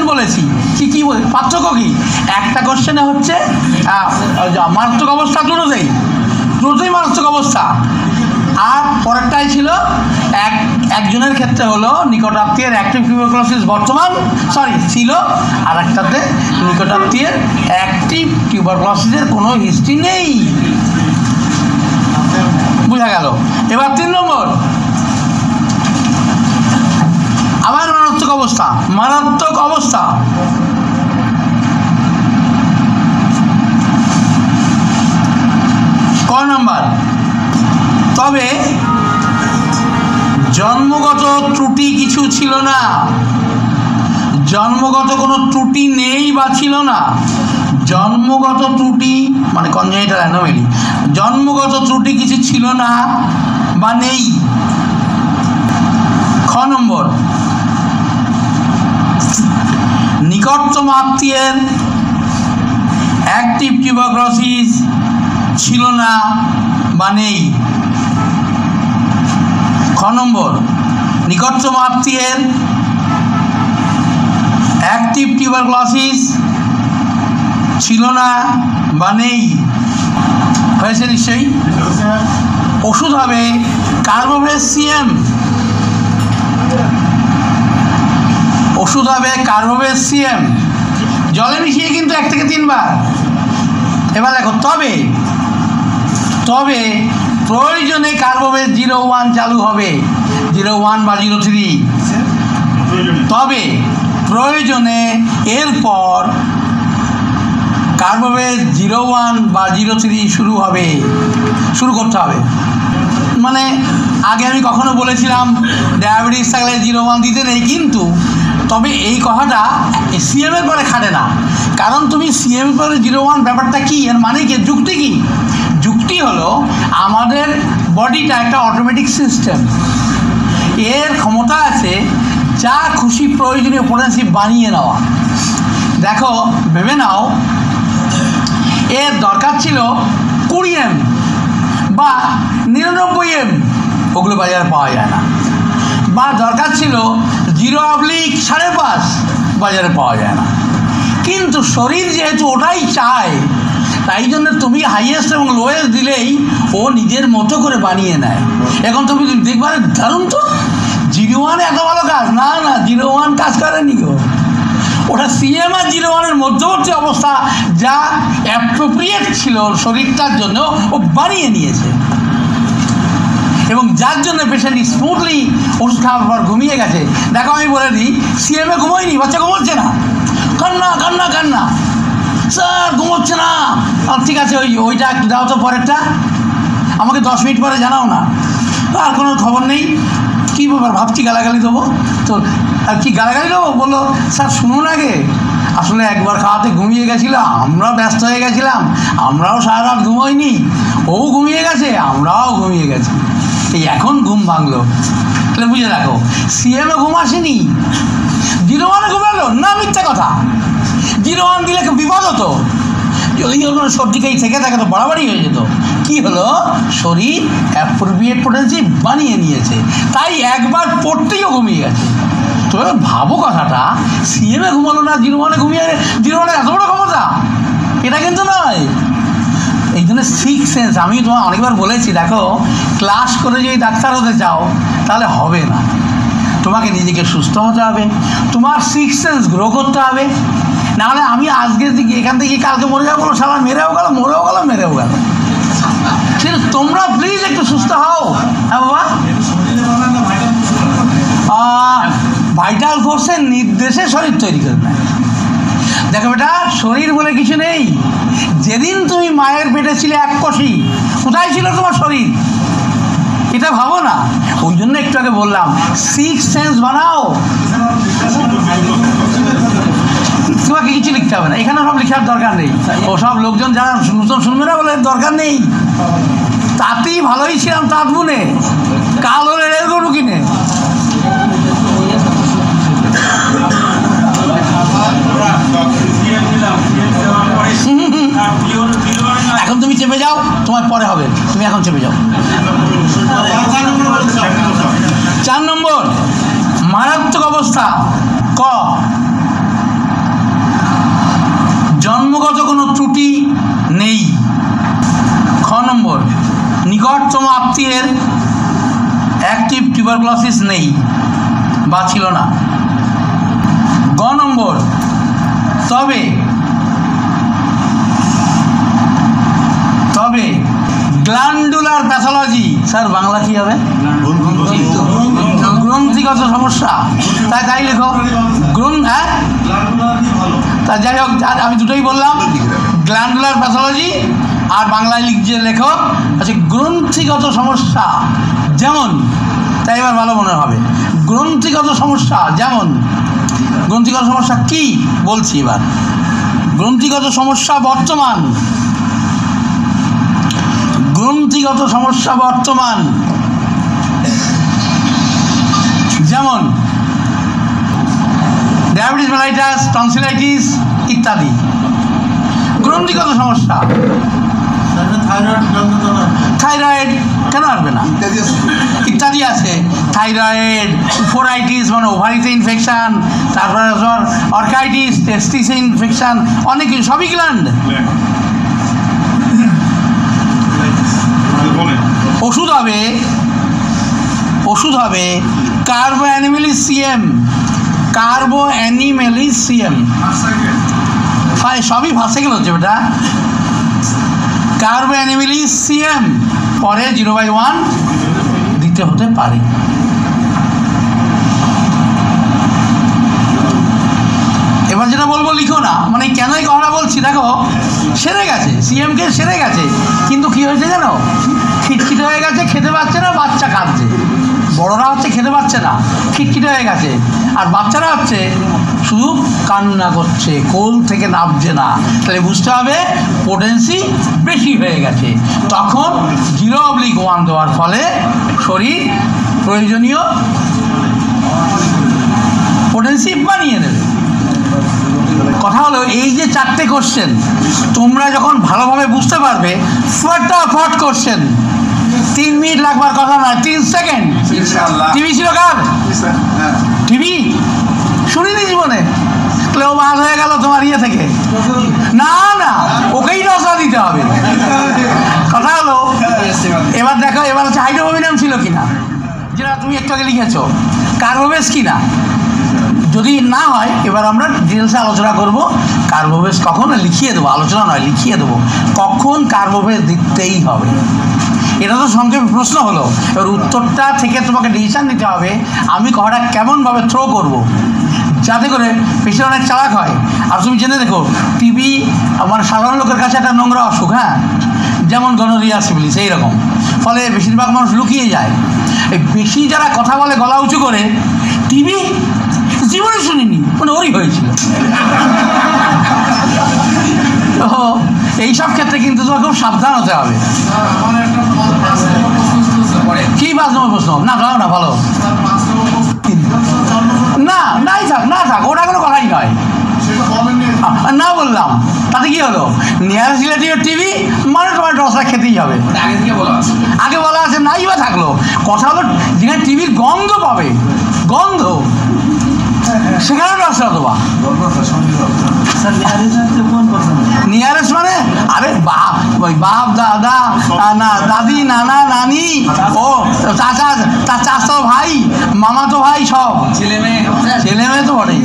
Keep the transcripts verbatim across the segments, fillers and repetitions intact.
বলেছি কি কি বলে পার্থক্য কি? একটা কোশ্চেনে হচ্ছে মারাত্মক অবস্থা দুটোতেই দুটোই মারাত্মক অবস্থা, আর পরেরটাই ছিল এক একজনের ক্ষেত্রে হলো নিকটাত্মীয়ের অ্যাক্টিভ টিউবারকুলোসিস বর্তমান সরি ছিল, আর একটাতে নিকটাত্মীয়ের অ্যাক্টিভ টিউবারকুলোসিসের কোনো হিস্ট্রি নেই। বোঝা গেল? এবার তিন নম্বর, আবার মারাত্মক অবস্থা। মারাত্মক অবস্থা ক নাম্বার, তবে জন্মগত ত্রুটি কিছু ছিল না, জন্মগত কোনো ত্রুটি নেই বা ছিল না। জন্মগত ত্রুটি মানে কনজেনিটাল অ্যানোমালি, জন্মগত ত্রুটি কিছু ছিল না বা নেই। খ নম্বর, নিকটতম আত্মীয়ের অ্যাক্টিভ টিউবারকুলোসিস ছিল না বা নেই। খ নম্বর, নিকটতম আত্মীয়ের অ্যাক্টিভ টিউবারকুলোসিস ছিল না বা নেই। হয়েছে নিশ্চয়ই। ওষুধ হবে কার্বোভেসিয়াম, ওষুধ হবে কার্বোভেসিয়াম, জলে মিশিয়ে কিন্তু এক থেকে তিনবার। এবার দেখো, তবে তবে প্রয়োজনে কার্বোভেস জিরো ওয়ান চালু হবে, জিরো ওয়ান বা জিরো থ্রি, তবে প্রয়োজনে এরপর কার্বোভেস জিরো ওয়ান বা জিরো থ্রি শুরু হবে, শুরু করতে হবে। মানে আগে আমি কখনো বলেছিলাম ডায়াবেটিস থাকলে জিরো ওয়ান দিতে নেই, কিন্তু তবে এই কথাটা সিএমের পরে খাটে না, কারণ তুমি সিএমের পরে জিরো ওয়ান ব্যাপারটা কী, এর মানে কি, যুক্তি কী? যুক্তি হলো আমাদের বডিটা একটা অটোমেটিক সিস্টেম, এর ক্ষমতা আছে যা খুশি প্রয়োজনীয় পোটেন্সি বানিয়ে নেওয়া। দেখো ভেবে নাও, এর দরকার ছিল কুড়ি এম বা নিরানব্বই এম, ওগুলো বাজারে পাওয়া যায় না। বা দরকার ছিল জিরো অবলিক সাড়ে পাঁচ, বাজারে পাওয়া যায় না। কিন্তু শরীর যেহেতু ওটাই চায়, তাই জন্য তুমি হাইয়েস্ট এবং লোয়েস্ট দিলেই ও নিজের মতো করে বানিয়ে নেয়। এখন তুমি দেখবে দারুণ তো, জিরো ওয়ান এত ভালো কাজ, না না জিরো ওয়ান কাজ করেনি গো, ওটা সিএম আর জিরো ওয়ানের মধ্যবর্তী অবস্থা যা অ্যাপ্রোপ্রিয়েট ছিল শরীরটার জন্য ও বানিয়ে নিয়েছে, এবং যার জন্য পেশেন্ট স্মুথলি ওষুধ খাওয়ার পর ঘুমিয়ে গেছে। দেখো আমি বলে দিই, সিএমএ ঘুমোয়নি, বাচ্চা ঘুমোচ্ছে না, কান্না কান্না কান্না, স্যার ঘুমোচ্ছে না। ঠিক আছে, ওই ওইটা একটু দাও তো, পরেরটা আমাকে দশ মিনিট পরে জানাও না। আর কোনো খবর নেই, কী ব্যাপার, ভাবছি গালাগালি দেবো তো, আর কি গালাগালি দেবো? বললো স্যার শুনুন আগে, আসলে একবার খাওয়াতে ঘুমিয়ে গেছিলাম, আমরাও ব্যস্ত হয়ে গেছিলাম, আমরাও সারা রাত ঘুমোইনি, ও ঘুমিয়ে গেছে, আমরাও ঘুমিয়ে গেছি, এই এখন ঘুম ভাঙলো। তাহলে বুঝে রাখো, সিএমে ঘুম আসেনি, জিরো ওয়ানে ঘুমালো না, মিথ্যা কথা। জিরো ওয়ান দিলে বিপদ হতো, যদি কোনো সর্দিকেই থেকে থাকে তো বাড়াবাড়ি হয়ে যেত। কি হলো, শরীর অ্যাপ্রোপ্রিয়েট পোটেন্সি বানিয়ে নিয়েছে, তাই একবার পড়তেইও ঘুমিয়ে গেছে। তো ভাবো কথাটা, সিএমে ঘুমালো না, জিরো ওয়ানে ঘুমিয়ে, জিরো ওয়ানে এত বড় ক্ষমতা, এটা কিন্তু নয়। এই জন্য সিক্স সেন্স, আমি তোমার অনেকবার বলেছি, দেখো ক্লাস করে যদি ডাক্তার হতে চাও তাহলে হবে না, তোমাকে নিজেকে সুস্থ হতে হবে, তোমার সিক্স সেন্স গ্রো করতে হবে। নাহলে আমি আজকের দিকে এখান থেকে কালকে মরে যাবো, বলো সারা মেরেও গেল, মরেও গেল, মেরেও গেল। কিন্তু তোমরা প্লিজ একটু সুস্থ হও। হ্যাঁ বাবা, ভাইটাল ফোর্সের নির্দেশে শরীর তৈরি করবে। দেখো বেটা, শরীর বলে কিছু নেই। যেদিন তুমি মায়ের পেটে ছিলে এক কষি, কোথায় ছিল তোমার শরীর? এটা ভাবো না। ওই জন্য একটু আগে বললাম, সিক্স সেন্স বানাও। তোমাকে কিছু লিখতে হবে না, এখানে সব লেখার দরকার নেই। ও সব লোকজন যারা নতুন শুনবে না বলে দরকার নেই, তাতেই ভালোই ছিলাম, তাঁত বুনে কাল হলে রেল গরু কিনে। এখন তুমি চেপে যাও, তোমার পরে হবে, তুমি এখন চেপে যাও। চার নম্বর, মারাত্মক অবস্থা। ক জন্মগত কোনো ত্রুটি নেই। খ নম্বর, নিকটতম আত্মীয়ের অ্যাক্টিভ টিউবারকুলোসিস নেই বা ছিল না। গ নম্বর, তবে তবে গ্ল্যান্ডুলার প্যাথোলজি, স্যার বাংলা কী হবে? গ্রন্থিগত সমস্যা। তাই তাই লেখো গ্রন্থ, হ্যাঁ তা যাই হোক, আমি দুটোই বললাম, গ্ল্যান্ডুলার প্যাথোলজি আর বাংলায় লিখছে লেখো আচ্ছা গ্রন্থিগত সমস্যা যেমন, তাই এবার ভালো মনে হবে। গ্রন্থিগত সমস্যা যেমন, গ্রন্থিগত সমস্যা কি বলছি এবার। গ্রন্থিগত সমস্যা বর্তমান, গ্রন্থিগত সমস্যা বর্তমান যেমন ডায়াবেটিস মেলাইটাস, টনসিলাইটিস ইত্যাদি গ্রন্থিগত সমস্যা। থাইরয়েড কেন আসবে না, ইত্যাদি আছে। থাইরয়েড, উফোরাইটিস মানে ওভারিতে ইনফেকশান, তারপরে অর্কাইটিস, টেস্টিসে ইনফেকশান, অনেক সবই গ্ল্যান্ড। ওষুধ হবে, ওষুধ হবে কার্বো অ্যানিমেলিসিয়াম, কার্বো অ্যানিমেলিসিয়াম, সবই ফার্স্ট গেল হচ্ছে বেটা। কার্বো অ্যানিমেলিসিয়াম পরে জিরো বাই ওয়ান দিতে হতে পারে। এবার যেটা বলবো লিখো না, মানে কেন এই কথাটা বলছি দেখো, সেরে গেছে সিএমকে, সেরে গেছে, কিন্তু কি হয়েছে জানো, খিটখিটে হয়ে গেছে, খেতে পাচ্ছে না, বাচ্চা কাঁদছে। বড়রা হচ্ছে খেতে পাচ্ছে না, খিটখিটে হয়ে গেছে, আর বাচ্চারা হচ্ছে শুধু কান্না করছে, কোল থেকে নামছে না। তাহলে বুঝতে হবে পোটেন্সি বেশি হয়ে গেছে। তখন জিরো অবলিক ওয়ান দেওয়ার ফলে শরীর প্রয়োজনীয় পোটেন্সি বানিয়ে নেবে। কথা হলো এই যে চারটে কোশ্চেন তোমরা যখন ভালোভাবে বুঝতে পারবে, ফটাফট কোশ্চেন, তিন মিনিট লাগবার কথা নয়, তিন সেকেন্ড। টিভি ছিল কার? টিভি শুনিনি জীবনে? তাহলে ও বাদ হয়ে গেল তোমার ইয়ে থেকে? না না, ওকেই রসা দিতে হবে। কথা হলো এবার দেখো, এবার হচ্ছে হাইড্রোবোমিনাম ছিল কিনা, যেটা তুমি একটু আগে লিখেছো, কার্বোবেস কিনা। যদি না হয় এবার আমরা ডিটেলসে আলোচনা করব। কার্বোবেস কখন লিখিয়ে দেবো, আলোচনা নয় লিখিয়ে দেবো কখন কার্বোবেস দিতেই হবে। এটা তো সংক্ষেপে প্রশ্ন হলো, এবার উত্তরটা থেকে তোমাকে ডিসিশান নিতে হবে আমি কথাটা কেমনভাবে থ্রো করব, যাতে করে পেশেন্ট অনেক চালাক হয়। আর তুমি জেনে দেখো, টিবি মানে সাধারণ লোকের কাছে একটা নোংরা অসুখ, হ্যাঁ, যেমন গনোরিয়া, সিফিলিস এইরকম, ফলে বেশিরভাগ মানুষ লুকিয়ে যায়। এই বেশি যারা কথা বলে গলা উঁচু করে, টিবি জীবনে শুনিনি, মানে ওরই হয়েছিল। তো এইসব ক্ষেত্রে কিন্তু তোমার খুব সাবধান হতে হবে। কি পাঁচ নম্বর প্রশ্ন? না দাও না, ভালো না, নাই থাক, না থাক, ওটা কোনো কথাই নয়, না বললাম, তাতে কি হলো, নিয়ারেস্ট রিলেটিভ টিভি মানে তোমার ডসা খেতেই হবে। আগে বলা আছে, নাই বা থাকলো, কথা হলো যেখানে টিভির গন্ধ পাবে, গন্ধ, সেখানে ডসা দেবা। নিয়ারেস্ট মানে আরে বাপ, ওই বাপ, দাদা, না দাদি, নানা, নানি, ও চাচা, তার চাচা ভাই, মামা তো ভাই, সব ছেলে মেয়ে, ছেলে মেয়ে তো বটেই।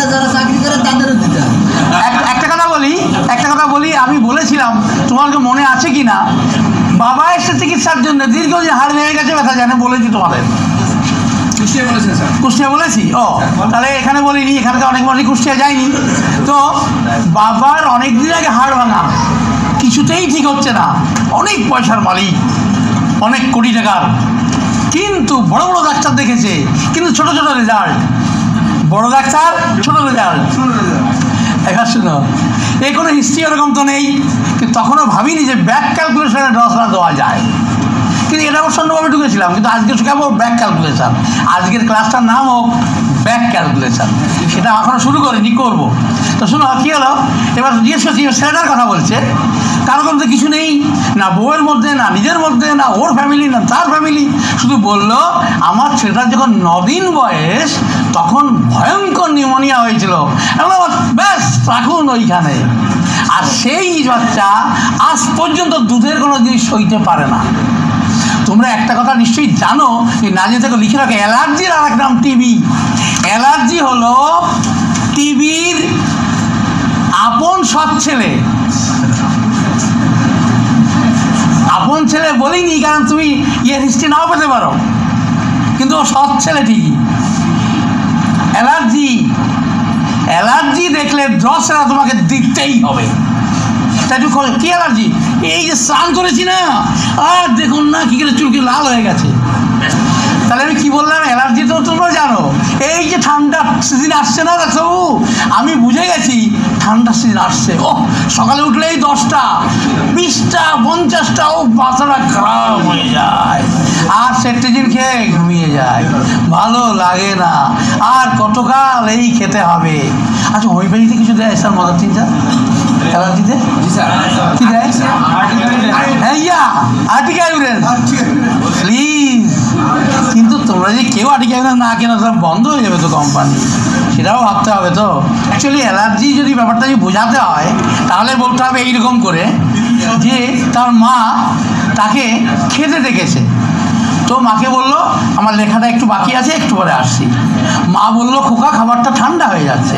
একটা কথা বলি, একটা কথা বলি, আমি বলেছিলাম তোমাকে মনে আছে কি না, বাবা এসে চিকিৎসার জন্য দীর্ঘদিন হাড় ভেঙে গেছে, ব্যথা জানে, বলেছি তোমাদের। কুষ্টিয়া বলেছি? ও তাহলে এখানে বলিনি, এখানে তো অনেক মানুষই কুষ্টিয়া যায়নি। তো বাবার অনেক দিন আগে হাড় ভাঙা, কিছুতেই ঠিক হচ্ছে না, অনেক পয়সার মালিক, অনেক কোটি টাকার, কিন্তু বড় বড় ডাক্তার দেখেছে, কিন্তু ছোট ছোট রেজাল্ট। বড় ডাক্তার, ছোট রেজাল্ট। এবার শুনো, এই কোনো হিস্ট্রি ওরকম তো নেই, কিন্তু তখনও ভাবিনি যে ব্যাক ক্যালকুলেশনে দশটা দেওয়া যায়, কিন্তু এটা প্রচণ্ডভাবে ঢুকেছিলাম। কিন্তু আজকে শেখাবো ব্যাক ক্যালকুলেশন, আজকের ক্লাসটার নাম হোক ব্যাক ক্যালকুলেশন, সেটা এখনও শুরু করিনি, করবো। তো শোনো কী হলো, এবার জিজ্ঞেস করছি ছেলেটার কথা বলছে, কারো মধ্যে কিছু নেই, না বউয়ের মধ্যে, না নিজের মধ্যে, না ওর ফ্যামিলি, না তার ফ্যামিলি, শুধু বললো আমার ছেলেটার যখন নদিন বয়স তখন ভয়ঙ্কর নিউমোনিয়া হয়েছিল। ব্যাস রাখুন ওইখানে। আর সেই বাচ্চা আজ পর্যন্ত দুধের কোনো জিনিস সইতে পারে না। তোমরা একটা কথা নিশ্চয়ই জানো, এই নাজে থেকে লিখে রাখো, অ্যালার্জির আর এক নাম টিবি। অ্যালার্জি হলো টিবির আপন সৎ ছেলে। আপন ছেলে বলিনি কারণ তুমি ইয়ে হিস্ট্রি নাও পেতে পারো, কিন্তু ও সৎ ছেলে ঠিকই। অ্যালার্জি অ্যালার্জি দেখলে ড্রপসটা তোমাকে দিতেই হবে। তাই একটু কী অ্যালার্জি? এই যে স্নান করেছি না, আর দেখুন না কী করে চুলকি লাল হয়ে গেছে। তাহলে আমি কী বললাম? অ্যালার্জি তো তোমরা জানো, এই যে ঠান্ডা সিজন আসছে না ডাক্তারবাবু, আমি বুঝে গেছি ঠান্ডা সিজন আসছে। ও সকালে উঠলেই দশটা বিশটা পঞ্চাশটা ও মাথাটা খারাপ হয়ে যায়, আর সেট্রিজিন খেয়ে ঘুমিয়ে যায়, ভালো লাগে না, আর কতকাল এই খেতে হবে। আচ্ছা হোমিওপ্যাথিতে কিছু দেয় স্যার মজার চিন্তা অ্যালার্জিতে? কি দেয়? হ্যাঁ ইয়া আর্টিকাইউরেন্স প্লিজ। কিন্তু তোমরা যে কেউ আর্টিকাইউরেন্স না কেন, সব বন্ধ হয়ে যাবে তো কোম্পানি, সেটাও ভাবতে হবে তো। অ্যাকচুয়ালি অ্যালার্জি যদি ব্যাপারটা যদি বোঝাতে হয় তাহলে বলতে হবে এইরকম করে যে তার মা তাকে খেতে ডেকেছে, তো মাকে বললো আমার লেখাটা একটু বাকি আছে, একটু পরে আসছি। মা বললো খোকা খাবারটা ঠান্ডা হয়ে যাচ্ছে।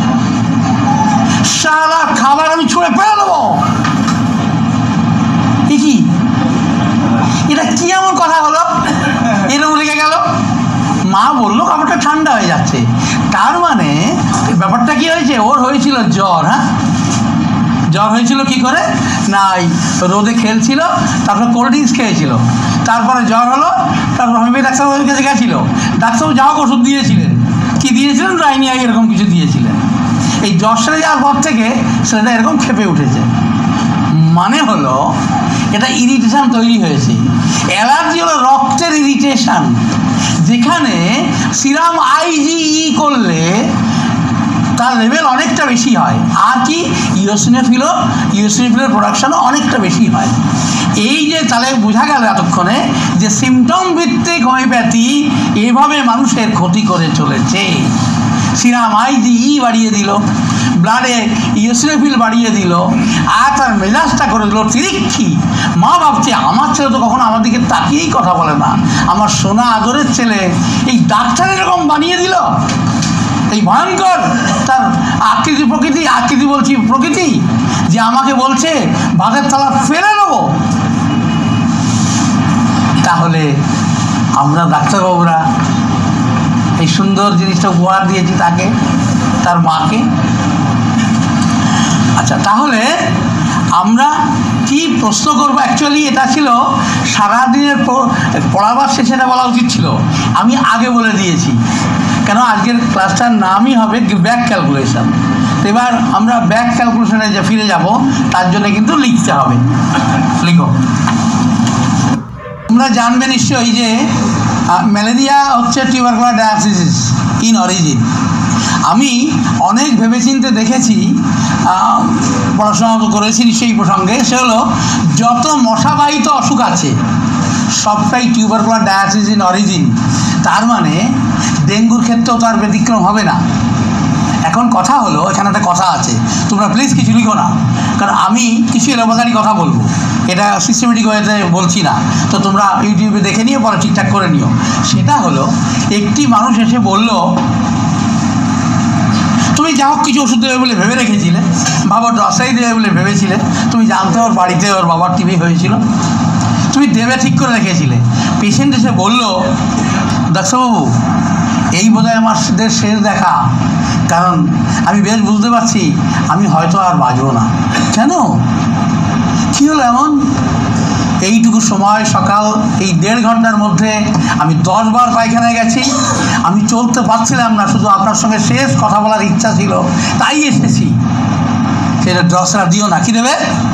সারা খাবার আমি ছুঁড়ে ফেলে দেবো। কি এটা কি এমন কথা হলো? এরকম লেগে গেল। মা বললো খাবারটা ঠান্ডা হয়ে যাচ্ছে, তার মানে ব্যাপারটা কি হয়েছে, ওর হয়েছিল জ্বর। হ্যাঁ জ্বর হয়েছিল কি করে না, রোদে খেলছিল, তারপরে কোল্ড ড্রিঙ্কস খেয়েছিল, তারপরে জ্বর হলো, তারপর হোমিওপ্যাথি ডাক্তারবাবুর কাছে গেছিল, ডাক্তারবাবু যা হোক ওষুধ দিয়েছিলেন, কি দিয়েছিলেন, রাইনিয়া এরকম কিছু দিয়েছিলেন। এই জ্বর সেরে যাওয়ার পর থেকে সেটা এরকম খেপে উঠেছে। মানে হলো এটা ইরিটেশন তৈরি হয়েছে। অ্যালার্জি হলো রক্তের ইরিটেশন, যেখানে সিরাম আইজিই করলে তার লেভেল অনেকটা বেশি হয়, আর কি ইওসিনোফিলও ইওসিনোফিলের প্রোডাকশনও অনেকটা বেশি হয়। এই যে তাহলে বোঝা গেল এতক্ষণে যে সিমটম ভিত্তিক হোমিওপ্যাথি এভাবে মানুষের ক্ষতি করে চলেছে। সিরাম আইজিই বাড়িয়ে দিল, ব্লাডে ইওসিনোফিল বাড়িয়ে দিল, আর তার মেজাজটা করে দিল তিরিক্ষি। মা ভাবছে আমার ছেলে তো কখনো আমার দিকে তাকিয়েই কথা বলে না, আমার সোনা আদরের ছেলে এই ডাক্তার এরকম বানিয়ে দিল। এই ভয়ঙ্কর তার আকৃতি প্রকৃতি, আকৃতি বলছি প্রকৃতি, যে আমাকে বলছে ভাতের থালা ফেলে নেবো। তাহলে আমরা ডাক্তারবাবুরা এই সুন্দর জিনিসটা উপহার দিয়েছি তাকে, তার মাকে। আচ্ছা তাহলে আমরা কি প্রশ্ন করবো? অ্যাকচুয়ালি এটা ছিল সারাদিনের পড়াবার শেষে এটা বলা উচিত ছিল, আমি আগে বলে দিয়েছি, কেন আজকের ক্লাসটার নামই হবে ব্যাক ক্যালকুলেশন। তো এবার আমরা ব্যাক ক্যালকুলেশনে যে ফিরে যাব, তার জন্য কিন্তু লিখতে হবে। লিখো। তোমরা জানবে নিশ্চয়ই যে ম্যালেরিয়া হচ্ছে টিউবারকুলার ডায়াবসিস ইন অরিজিন। আমি অনেক ভেবেচিন্তে দেখেছি, পড়াশোনা তো করেছি সেই প্রসঙ্গে, সে হলো যত মশাবাহিত অসুখ আছে সবটাই টিউবারকুলার ডায়াবসিস ইন অরিজিন। তার মানে ডেঙ্গুর ক্ষেত্রেও তার ব্যতিক্রম হবে না। এখন কথা হলো, এখানে একটা কথা আছে, তোমরা প্লিজ কিছু লিখো না, কারণ আমি কিছু এলোপাতারি কথা বলবো, এটা সিস্টেমেটিক ওয়েতে বলছি না, তো তোমরা ইউটিউবে দেখে নিও, পরে ঠিকঠাক করে নিও। সেটা হলো একটি মানুষ এসে বলল তুমি যা হোক কিছু ওষুধ দেবে বলে ভেবে রেখেছিলে, বাবার রসাই দেবে বলে ভেবেছিলে, তুমি জানতে ওর বাড়িতে ওর বাবার টিভি হয়েছিল, তুমি দেবে ঠিক করে রেখেছিলে। পেশেন্ট এসে বলল ডাক্তারবাবু এই বোধহয় আমার শেষ দেখা, কারণ আমি বেশ বুঝতে পারছি আমি হয়তো আর বাঁচব না। কেন, কী হলো এমন? এইটুকু সময় সকাল এই দেড় ঘন্টার মধ্যে আমি দশ বার পায়খানায় গেছি, আমি চলতে পারছিলাম না, শুধু আপনার সঙ্গে শেষ কথা বলার ইচ্ছা ছিল তাই এসেছি। সেটা ড্রসরা দিও না, কি দেবে?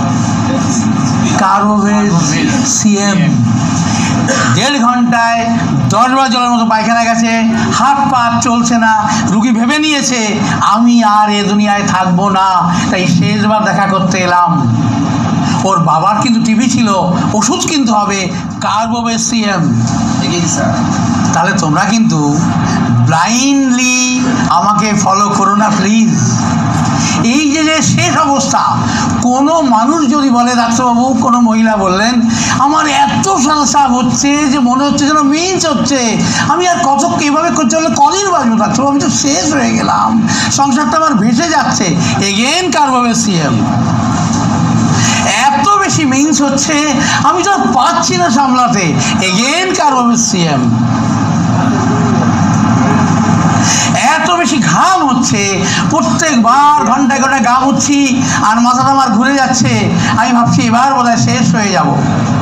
Carbo veg CM. দেড় ঘন্টায় দশ বার জলের মতো পায়খানা গেছে, হাত পা চলছে না, রুগী ভেবে নিয়েছে আমি আর এ দুনিয়ায় থাকবো না, তাই শেষবার দেখা করতে এলাম। ওর বাবার কিন্তু টিভি ছিল, ওষুধ কিনতে হবে কার্বোভেজ সিএম। তাহলে তোমরা কিন্তু ব্লাইন্ডলি আমাকে ফলো করো না প্লিজ। এই যে যে শেষ অবস্থা, কোনো মানুষ যদি বলে ডাক্তারবাবু, কোনো মহিলা বললেন আমার এত সমস্যা হচ্ছে যে মনে হচ্ছে যেন মিন্স হচ্ছে, আমি আর কত কীভাবে করতে হলে কদিন বাঁচবো ডাক্তারবাবু, আমি তো শেষ হয়ে গেলাম, সংসারটা আমার ভেসে যাচ্ছে, এগেন কার্বোবেসিয়াম। এত বেশি মিন্স হচ্ছে আমি তো পাচ্ছি না সামলাতে, এগেন কার্বোবেসিয়াম। এত বেশি ঘাম হচ্ছে, প্রত্যেকবার ঘন্টায় ঘন্টায় ঘাম হচ্ছি আর মাথাটা আমার ঘুরে যাচ্ছে, আমি ভাবছি এবার বোধহয় শেষ হয়ে যাব,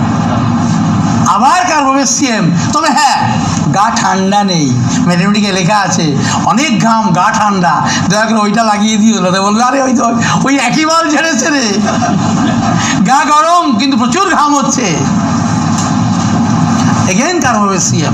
আবার কার্বোবেসিয়াম। তবে হ্যাঁ, গা ঠান্ডা নেই, ম্যাথমেটিকে লেখা আছে অনেক ঘাম গা ঠান্ডা, দয়া করে ওইটা লাগিয়ে দিয়ে দিল, বললো আরে ওই তো ওই একই মাল ছেড়েছে রে, গা গরম কিন্তু প্রচুর ঘাম হচ্ছে, এগেন কার্বোবেসিয়াম।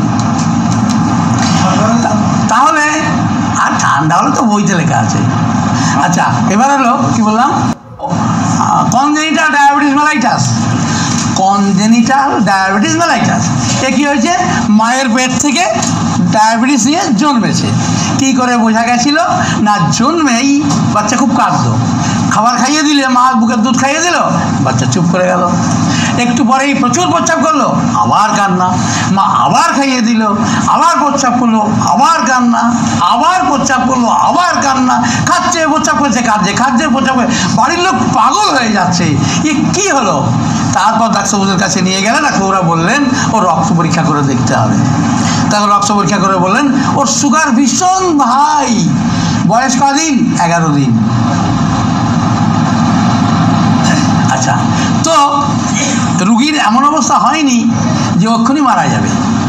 তাহলে আর ঠান্ডা হলে তো বইতে লেখা আছে। আচ্ছা, এবার হলো কি বললাম, congenital diabetes mellitus. Congenital diabetes mellitus এ কী হয়েছে, মায়ের পেট থেকে ডায়াবেটিস নিয়ে জন্মেছে। কী করে বোঝা গেছিল না, জন্মেই বাচ্চা খুব কাঁদতো, খাবার খাইয়ে দিলে, মা বুকের দুধ খাইয়ে দিল, বাচ্চা চুপ করে গেল, একটু পরেই প্রচুর প্রস্রাব করলো, আবার কান্না, মা আবার খাইয়ে দিল, আবার প্রস্রাব করলো, আবার কান্না, আবার প্রস্রাব করলো, আবার কান্না, খাচ্ছে প্রস্রাব করছে, কাঁদছে, খাচ্ছে প্রস্রাব করছে, বাড়ির লোক পাগল হয়ে যাচ্ছে, এ কী হলো। তারপর ডাক্তারবাবুদের কাছে নিয়ে গেলেন, ডাক্তারবাবুরা বললেন ওর রক্ত পরীক্ষা করে দেখতে হবে। তারপর রক্ত পরীক্ষা করে বললেন ওর সুগার ভীষণ হাই, বয়স কদিন, এগারো দিন। আচ্ছা, তো রুগীর এমন অবস্থা হয়নি যে অক্ষুনি মারা যাবে,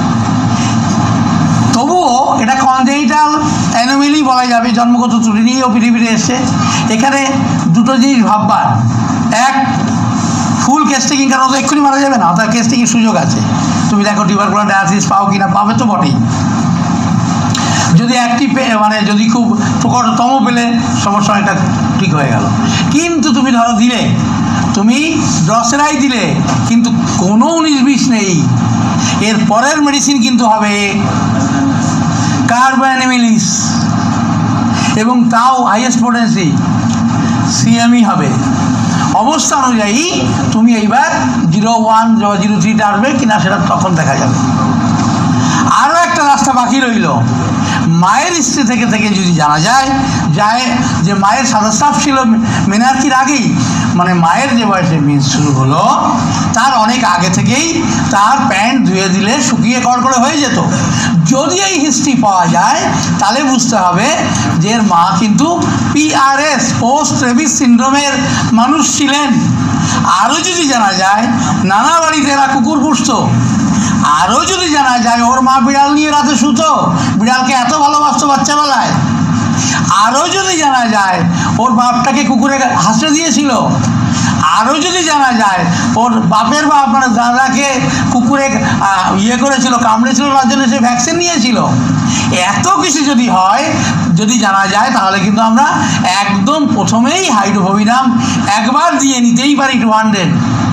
তবুও এটা কনজেনিটাল অ্যানোমেলি বলা যাবে, জন্মগত ত্রুটি নিয়েও পৃথিবীতে এসছে। এখানে দুটো জিনিস ভাববার, এক, ফুল কেস্টিং, কারণ তো এক্ষুনি মারা যাবে না, তার কেস্টিংয়ের সুযোগ আছে, তুমি দেখো টিউবারকুলার ডায়ালিসিস পাও কিনা, পাবে তো বটেই, যদি একটি মানে যদি খুব প্রকটতম পেলে সমস্যা এটা ঠিক হয়ে গেল। কিন্তু তুমি ধরো দিলে, তুমি ড্রসেরাই দিলে কিন্তু কোনো উনিশ বিশ নেই, এর পরের মেডিসিন কিন্তু হবে কার্বোঅ্যানিমিলিস, এবং তাও হাইয়েস্ট পোটেন্সি সিএমই হবে। অবস্থা অনুযায়ী তুমি এইবার জিরো ওয়ান জিরো থ্রিটা আসবে কিনা সেটা তখন দেখা যাবে। আরও একটা রাস্তা বাকি রইল, মায়ের স্ত্রী থেকে থেকে যদি জানা যায় যায় যে মায়ের সাদা ছিল মেনার্কির আগেই, মানে মায়ের যে বয়সে মিন্স শুরু হলো তার অনেক আগে থেকেই তার প্যান্ট ধুয়ে দিলে শুকিয়ে কড়কড়ে হয়ে যেত, যদি এই হিস্ট্রি পাওয়া যায় তাহলে বুঝতে হবে যে এর মা কিন্তু পিআরএস পোস্ট রেবিস সিন্ড্রোমের মানুষ ছিলেন। আরও যদি জানা যায় নানা বাড়িতে এরা কুকুর পুষত, আরও যদি জানা যায় ওর মা বিড়াল নিয়ে রাতে শুতো, বিড়ালকে এত ভালোবাসতো বাচ্চাবেলায়, আরও যদি জানা যায় ওর বাপটাকে কুকুরে হাসতে দিয়েছিল, আরও যদি জানা যায় ওর বাপের বাপ মানে দাদাকে কুকুরে ইয়ে করেছিল, কামড়েছিল, তার জন্য সে ভ্যাকসিন নিয়েছিল, এত কিছু যদি হয়, যদি জানা যায়, তাহলে কিন্তু আমরা একদম প্রথমেই হাইড্রোফোবিনাম একবার দিয়ে নিতেই পারি টু হান্ড্রেড।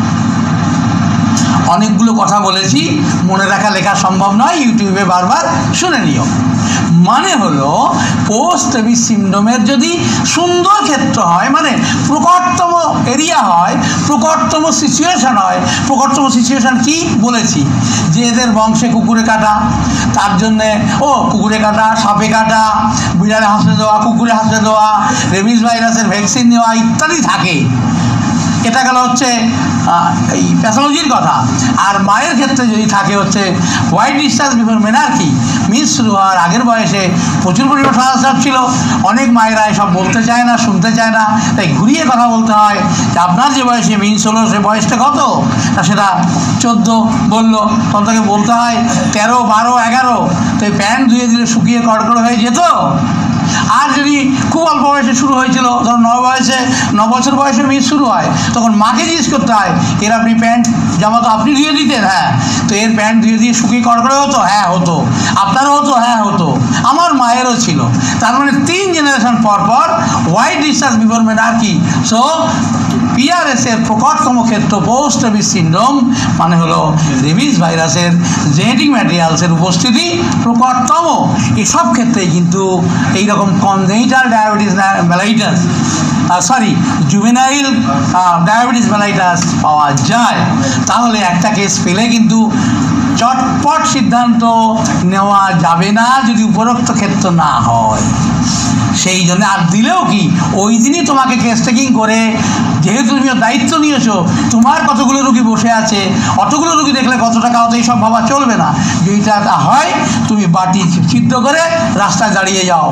অনেকগুলো কথা বলেছি, মনে রাখা লেখা সম্ভব নয়, ইউটিউবে বারবার শুনে নিও। মানে হলো পোস্ট রেবিস সিন্ড্রোমের যদি সুন্দর ক্ষেত্র হয়, মানে প্রকটতম এরিয়া হয়, প্রকটতম সিচুয়েশান হয়। প্রকটতম সিচুয়েশান কি বলেছি, যে এদের বংশে কুকুরে কাটা, তার জন্যে ও কুকুরে কাটা, সাপে কাটা, বিড়ালে হাসতে দেওয়া, কুকুরে হাসতে দেওয়া, রেবিস ভাইরাসের ভ্যাকসিন নেওয়া ইত্যাদি থাকে। এটা গেল হচ্ছে এই প্যাথোলজির কথা। আর মায়ের ক্ষেত্রে যদি থাকে হচ্ছে হোয়াইট ডিসচার্জ বিফোর মেনার্কি, মিস শুরু হওয়ার আগের বয়সে প্রচুর পরিমাণ সাদা ছিল। অনেক মায়েরা এসব বলতে চায় না, শুনতে চায় না, তাই ঘুরিয়ে কথা বলতে হয় যে আপনার যে বয়সে মিন্স হলো সে বয়সটা কত, তা সেটা চোদ্দো বললো, তখন তাকে বলতে হয় তেরো, বারো, এগারো, তো এই প্যান্ট ধুয়ে দিলে শুকিয়ে কড়কড় হয়ে যেত। আর যদি খুব অল্প বয়সে শুরু হয়েছিল, ধরো ন বয়সে ন বছর বয়সে মিস শুরু হয়, তখন মাকে জিজ্ঞেস করতে হয় এর আপনি প্যান্ট জামা তো আপনি ধুয়ে দিতেন, হ্যাঁ, তো এর প্যান্ট ধুয়ে দিয়ে শুকিয়ে কড়কড়ে হতো, হ্যাঁ হতো, আপনারও হতো, হ্যাঁ হতো, আমার মায়েরও ছিল। তার মানে তিন জেনারেশন পর পর white discharge before menarche. So PRS এর প্রকটতম ক্ষেত্র পোস্ট রেবিস সিন্ড্রোম, মানে হলো রেবিস ভাইরাসের জেনেটিক ম্যাটেরিয়ালসের উপস্থিতি প্রকটতম। এসব ক্ষেত্রেই কিন্তু এইরকম congenital diabetes mellitus sorry juvenile diabetes mellitus পাওয়া যায়, তাহলে একটা কেস পেলে কিন্তু চটপট সিদ্ধান্ত নেওয়া যাবে না যদি উপরোক্ত ক্ষেত্র না হয়। সেই জন্য আর দিলেও কি ওই দিনই তোমাকে কেস টেকিং করে, যেহেতু তুমি দায়িত্ব নিয়েছো, তোমার কতগুলো রুগী বসে আছে, অতগুলো রুগী দেখলে কত টাকা হতো এইসব ভাবা চলবে না। যেটা হয় তুমি বাটি সিদ্ধ করে রাস্তায় দাঁড়িয়ে যাও।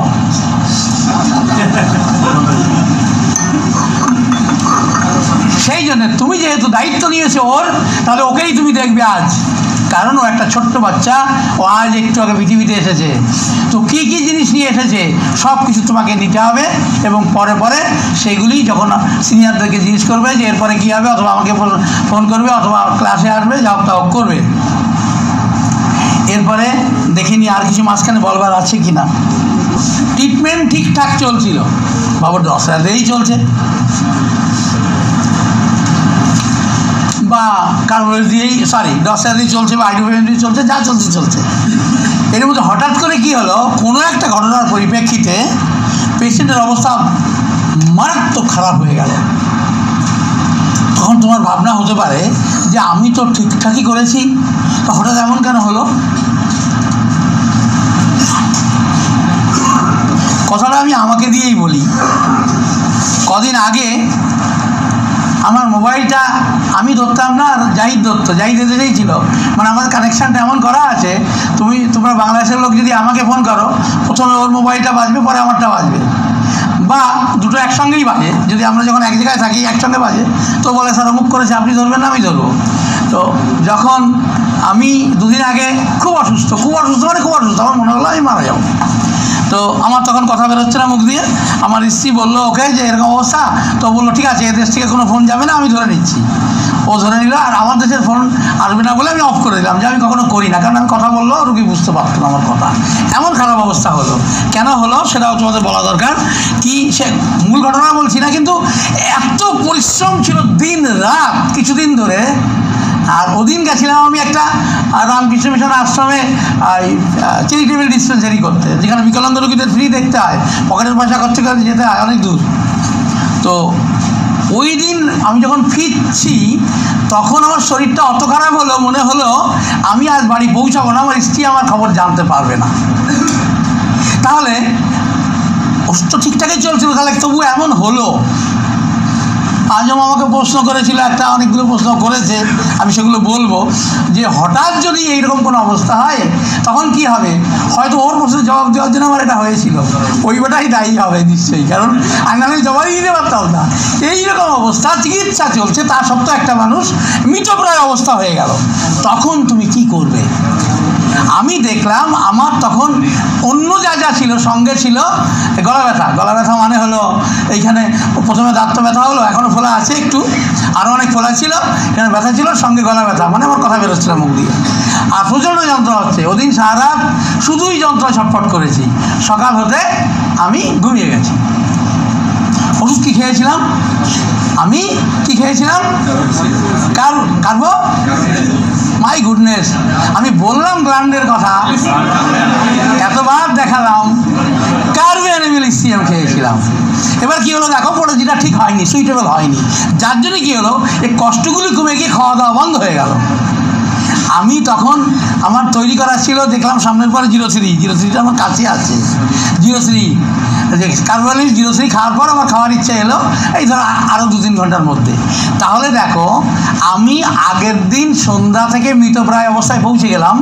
সেই জন্য তুমি যেহেতু দায়িত্ব নিয়েছো ওর, তাহলে ওকেই তুমি দেখবে আজ, কারণ ও একটা ছোট্ট বাচ্চা, ও আজ একটু আগে পৃথিবীতে এসেছে। তো কী কী জিনিস নিয়ে এসেছে সব কিছু তোমাকে নিতে হবে, এবং পরে পরে সেগুলি যখন সিনিয়রদেরকে জিজ্ঞেস করবে যে এরপরে কী হবে, অথবা আমাকে ফোন করবে, অথবা ক্লাসে আসবে, যা হোক তা হোক করবে। এরপরে দেখিনি আর কিছু মাঝখানে বলবার আছে কি না। ট্রিটমেন্ট ঠিকঠাক চলছিল, বাবুর দশ হাজারেই চলছে, বা কার্বোহাইড্রেট দিয়েই সরি দশ হাজারই চলছে, বা হাইড্রোফেন দিয়ে চলছে, যা চলছে চলছে। এর মধ্যে হঠাৎ করে কি হলো, কোনো একটা ঘটনার পরিপ্রেক্ষিতে পেশেন্টের অবস্থা মারাত্মক খারাপ হয়ে গেল। তখন তোমার ভাবনা হতে পারে যে আমি তো ঠিকঠাকই করেছি, তো হঠাৎ এমন কেন হলো। কথাটা আমি আমাকে দিয়েই বলি। কদিন আগে আমার মোবাইলটা আমি ধরতাম না, আর জাহিদ ধরতো, জাহিদ এসেই ছিল, মানে আমার কানেকশানটা এমন করা আছে, তুমি তোমরা বাংলাদেশের লোক যদি আমাকে ফোন করো, প্রথমে ওর মোবাইলটা বাজবে, পরে আমারটা বাজবে, বা দুটো একসঙ্গেই বাজে। যদি আমরা যখন এক জায়গায় থাকি একসঙ্গে বাজে, তো বলে স্যার অমুক করেছে, আপনি ধরবেন না, আমি ধরবো। তো যখন আমি দুদিন আগে খুব অসুস্থ, খুব অসুস্থ মানে খুব অসুস্থ, আমার মনে হলো আমি মারা যাবো। তো আমার তখন কথা বেরোচ্ছে না মুখ দিয়ে। আমার স্ত্রী বললো ওকে যে এরকম অবস্থা, তো বললো ঠিক আছে, এ দেশ থেকে কোনো ফোন যাবে না, আমি ধরে নিচ্ছি। ও ধরে নিল, আর আমার দেশের ফোন আসবে না বলে আমি অফ করে দিলাম, যে আমি কখনো করি না, কারণ আমি কথা বললো রুগী বুঝতে পারতো না আমার কথা। এমন খারাপ অবস্থা হলো, কেন হলো সেটাও তোমাদের বলা দরকার। কি সে মূল ঘটনা বলছি না, কিন্তু এত পরিশ্রম ছিল দিন রাত কিছুদিন ধরে। আর ওদিন গেছিলাম আমি একটা রামকৃষ্ণ মিশন আশ্রমে চ্যারিটেবল ডিসপেন্সারি করতে, যেখানে বিকলাঙ্গ রোগীদের ফ্রি দেখতে হয়, পকেটের পয়সা খরচ করে যেতে হয় অনেক দূর। তো ওই দিন আমি যখন ফিরছি, তখন আমার শরীরটা অত খারাপ হলো, মনে হলো আমি আজ বাড়ি পৌঁছাবো না, আমার স্ত্রী আমার খবর জানতে পারবে না। তাহলে ওষুধ ঠিকঠাকই চলছিল, তাহলে তবু এমন হলো। আজম আমাকে প্রশ্ন করেছিল, একটা অনেকগুলো প্রশ্ন করেছে, আমি সেগুলো বলবো, যে হঠাৎ যদি এইরকম কোনো অবস্থা হয় তখন কি হবে। হয়তো ওর প্রশ্নের জবাব দেওয়ার জন্য আমার এটা হয়েছিল, ওই বেটাই দায়ী হবে নিশ্চয়ই, কারণ আমি আমি জবাবই দিতে পারতাম না। এইরকম অবস্থা, চিকিৎসা চলছে, তা সত্ত্বেও একটা মানুষ মৃতপ্রায় অবস্থা হয়ে গেল, তখন তুমি কি করবে। আমি দেখলাম আমার তখন অন্য যা যা ছিল সঙ্গে ছিল গলা ব্যথা। গলা ব্যথা মানে হলো এইখানে প্রথমে দাঁত তো ব্যথা হলো, এখনও ফোলা আছে একটু, আরও অনেক ফোলা ছিল, এখানে ব্যথা ছিল, সঙ্গে গলা ব্যথা, মানে আমার কথা বেরোচ্ছিল মুখ দিয়ে, আর প্রচণ্ড যন্ত্রণা হচ্ছে। ওদিন সারা রাত শুধুই যন্ত্রণা ছটফট করেছি, সকাল হতে আমি ঘুমিয়ে গেছি। ওষুধ কী খেয়েছিলাম আমি, কি খেয়েছিলাম, কার কার্বো মাই গুডনেস, আমি বললাম গ্ল্যান্ডের কথা, এতবার দেখালাম, কার্বোনিলিসিয়াম খেয়েছিলাম। এবার কি হলো দেখো, পড়েছিটা ঠিক হয়নি, সুইটেবল হয়নি, যার জন্য কি হলো এই কষ্টগুলি কমে গিয়ে খাওয়া দাওয়া বন্ধ হয়ে গেল। আমি তখন আমার তৈরি করা ছিল, দেখলাম সামনের পরে জিরো থ্রি, জিরো থ্রিটা আমার কাছে আছে, জিরো থ্রি কার্বোলিস জিরো থ্রি খাওয়ার পর আমার খাওয়ার ইচ্ছা এলো এই ধরো আরও দু তিন ঘন্টার মধ্যে। তাহলে দেখো আমি আগের দিন সন্ধ্যা থেকে মৃতপ্রায় অবস্থায় পৌঁছে গেলাম,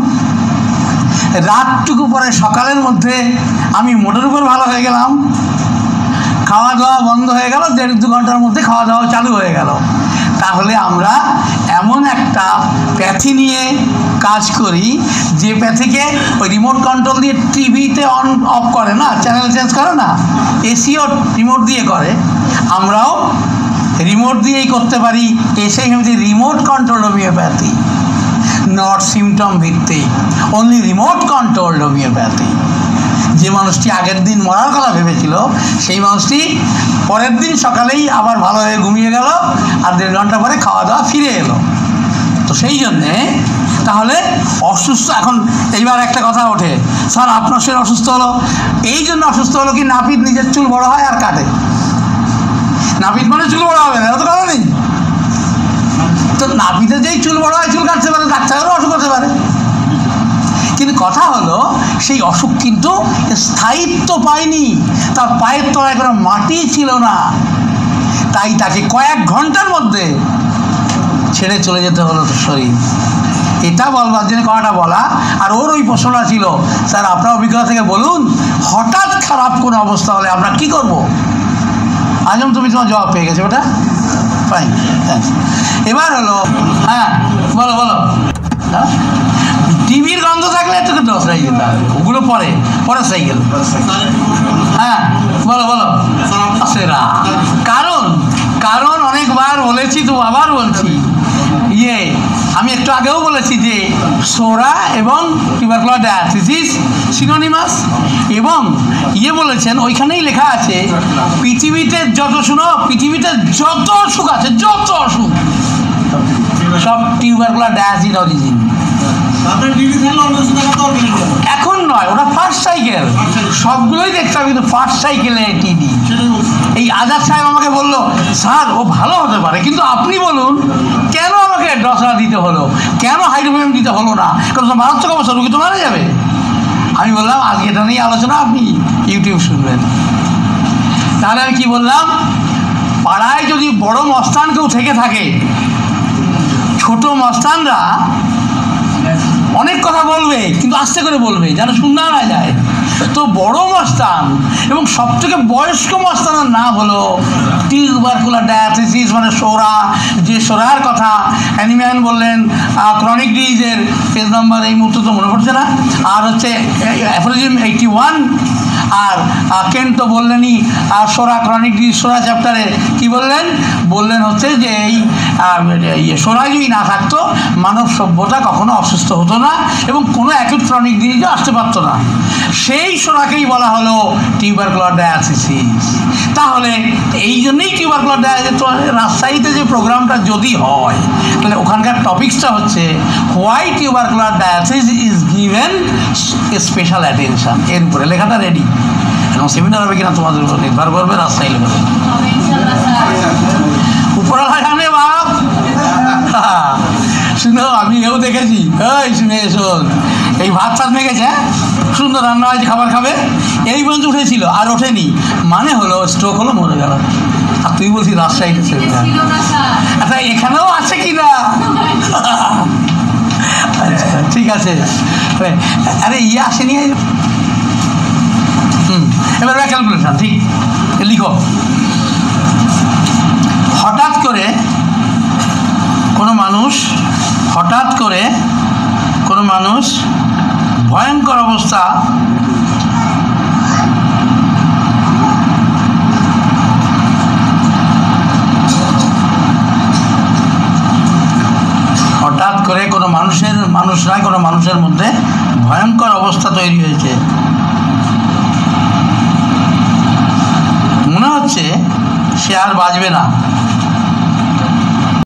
রাতটুকু পরে সকালের মধ্যে আমি মোটের উপর ভালো হয়ে গেলাম, খাওয়া দাওয়া বন্ধ হয়ে গেল, দেড় দু ঘন্টার মধ্যে খাওয়া দাওয়া চালু হয়ে গেল। তাহলে আমরা এমন একটা প্যাথি নিয়ে কাজ করি, যে প্যাথিকে ওই রিমোট কন্ট্রোল দিয়ে টিভিতে অন অফ করে না, চ্যানেল চেঞ্জ করে না, এসিও রিমোট দিয়ে করে, আমরাও রিমোট দিয়েই করতে পারি। এসেই হচ্ছে remote control homeopathy, not symptom ভিত্তিক, অনলি রিমোট কন্ট্রোল হোমিওপ্যাথি। যে মানুষটি আগের দিন মরার কথা ভেবেছিল, সেই মানুষটি পরের দিন সকালেই আবার ভালো হয়ে ঘুমিয়ে গেল, আর দেড় ঘন্টা পরে খাওয়া দাওয়া ফিরে এলো। তো সেই জন্যে তাহলে অসুস্থ, এখন এইবার একটা কথা ওঠে, স্যার আপনার শরীর অসুস্থ হলো, এই জন্য অসুস্থ হলো কি নাপিত নিজের চুল বড় হয় আর কাটে, নাপিত মানে চুল বড় হবে না, এত কথা নেই তো। নাপিতে যেই চুল বড় হয় চুল কাটতে পারে, ডাক্তারেরও অসুখ হতে পারে। কিন্তু কথা হলো সেই অসুখ কিন্তু স্থায়িত্ব পায়নি, তার পায়ের তলায় কোনো মাটি ছিল না, তাই তাকে কয়েক ঘন্টার মধ্যে ছেড়ে চলে যেতে হলো শরীর। এটা বলবার জন্য কথাটা বলা। আর ওর ওই প্রশ্নটা ছিল, স্যার আপনার অভিজ্ঞতা থেকে বলুন হঠাৎ খারাপ কোনো অবস্থা হলে আমরা কী করবো। আজম তুমি তোমার জবাব পেয়ে গেছো ওটা, ফাইন থ্যাংকস। এবার হলো হ্যাঁ বলো বলো। হ্যাঁ টিভির গন্ধ থাকলে একটু দশ সাইকেল, ওগুলো পরে পরে সাইকেল। হ্যাঁ বলো বলো। সেরা কারণ কারণ অনেকবার বলেছি তো আবার বলছি, ইয়ে আমি একটু আগেও বলেছি যে সোরা এবং টিউবারকুলার ডায়াথিসিস সিনোনিমাস। এবং ইয়ে বলেছেন ওইখানেই লেখা আছে পৃথিবীতে যত শুনো পৃথিবীতে যত অসুখ আছে, যত অসুখ সব টিউবারকুলার ডায়াথিস অরিজিন। এখন নয়, ওটা ফার্স্ট সাইকেল, সবগুলোই দেখতে হবে, কিন্তু ফার্স্ট সাইকেলে টিভি। এই আজাদ সাহেব আমাকে বলল, স্যার ও ভালো হতে পারে, কিন্তু আপনি বলুন কেন আমাকে ডসরা দিতে হলো, কেন হাইড্রোফোন দিতে হলো না, কারণ মারাত্মক অবস্থা, রুগী তো মারা যাবে। আমি বললাম আজকে এটা নিয়ে আলোচনা, আপনি ইউটিউব শুনবেন। তাহলে আমি কি বললাম, পাড়ায় যদি বড় মস্তান কেউ থেকে থাকে, ছোট মস্তানরা অনেক কথা বলবে কিন্তু আস্তে করে বলবে যেন শুননা না যায়। তো বড় মস্তান এবং সবথেকে বয়স্ক মস্তানের নাম হলো টিউবারকুলার ডায়াথিসিস, মানে সোরা। যে সোরার কথা অ্যানিম্যান বললেন ক্রনিক ডিজিজের পেজ নাম্বার এই মুহূর্তে তো মনে পড়ছে না, আর হচ্ছে অ্যাফোরিজম এইটি ওয়ান। আর কেন তো বললেনই সোরা ক্রনিক ডিজিজ সোরা চ্যাপ্টারে কি বললেন, বললেন হচ্ছে যে এই সোরা যদি না থাকতো মানব সভ্যতা কখনো অসুস্থ হতো না এবং কোনো অ্যাকিউট ক্রনিক ডিজিজও আসতে পারতো না। সেই সোরাকেই বলা হলো টিউবারকুলার ডায়াথিসিস। তাহলে এই জন্যই টিউবারকুলার ডায়াথিসিস রাজশাহীতে যে প্রোগ্রামটা যদি হয়, তাহলে ওখানকার টপিক্সটা হচ্ছে why tubercular diathesis is given special attention. এর উপরে লেখাটা রেডি, এবং সেমিনার হবে কিনা তোমাদের উপর নির্ভর করবে, রাজশাহী লেভেলে উপরওয়ালা জানে বাপ। শুনো আমি এও দেখেছি, এই শুনে শোন, এই ভাত ফাত মেখেছে, সুন্দর রান্না হয়েছে, খাবার খাবে, এই পর্যন্ত উঠেছিল আর ওঠেনি, মানে হলো স্ট্রোক হলো, মরে গেল। আর তুই বলছিস রাজশাহীতে সেমিনার, আচ্ছা এখানেও আছে কি না? আচ্ছা ঠিক আছে, আরে ইয়ে আসেনি। হুম এবার ক্যালকুলেশন ঠিক লিখো। হঠাৎ করে কোনো মানুষ হঠাৎ করে কোনো মানুষ ভয়ঙ্কর অবস্থা হঠাৎ করে কোনো মানুষের মানুষ নয় কোনো মানুষের মধ্যে ভয়ঙ্কর অবস্থা তৈরি হয়েছে, মনে হচ্ছে সে আর বাঁচবে না।